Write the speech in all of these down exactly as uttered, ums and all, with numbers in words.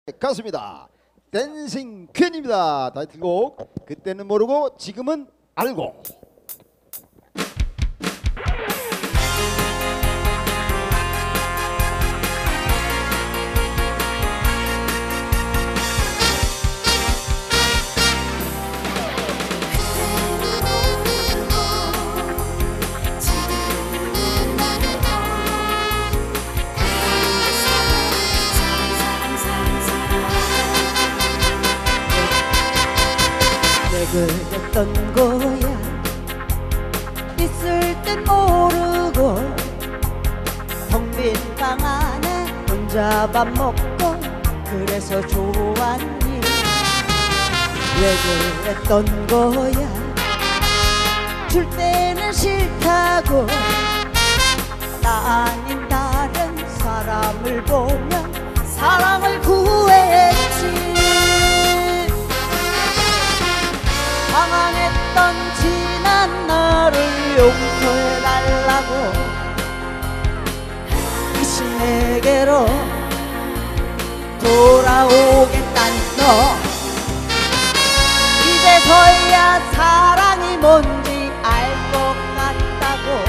가수입니다. 댄싱 퀸입니다. 타이틀곡 그때는 모르고 지금은 알고. 그랬던 거야. 있을 땐 모르고 텅 빈 방 안에 혼자 밥 먹고 그래서 좋았니? 왜 그랬던 거야. 줄 때는 싫다고 나 아닌 다른 사람을 보면 사랑을 구했지. 방황했던 지난 나를 용서해달라고 다시 내게로 돌아오겠단 너. 이제서야 사랑이 뭔지 알 것 같다고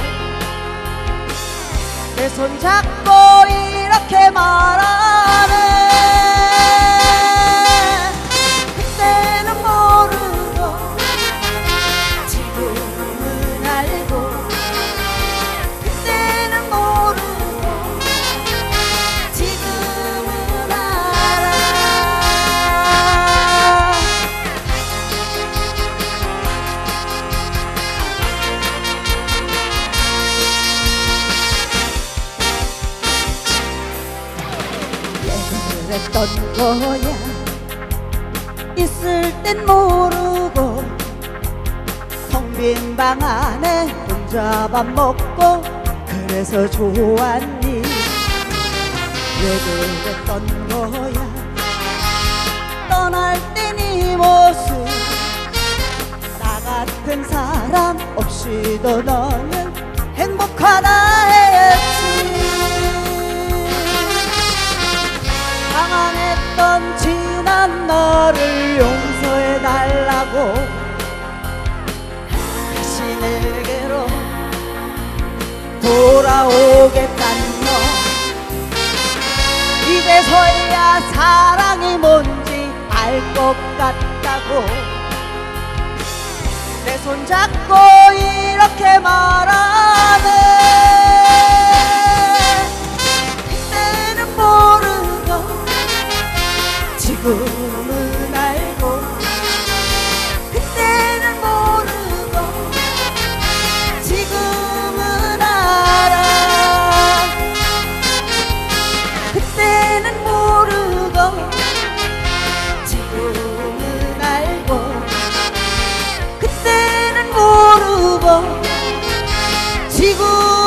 내 손 잡고 이렇게 말하네. 그랬던 거야. 있을 땐 모르고 텅 빈 방 안에 혼자 밥 먹고 그래서 좋았니? 왜 그랬던 거야. 떠날 땐 이 모습 나 같은 사람 없이도 너는 행복하다 했지. 방황했던 지난 나를 용서해달라고 다시 내게로 돌아오겠단 너. 이제서야 사랑이 뭔지 알 것 같다고 내 손 잡고 이렇게 말하네. 그때는 모르고 지금은 알고. 그때는 모르고 지금은 알아. 그때는 모르고 지금은 알고. 그때는 모르고 지금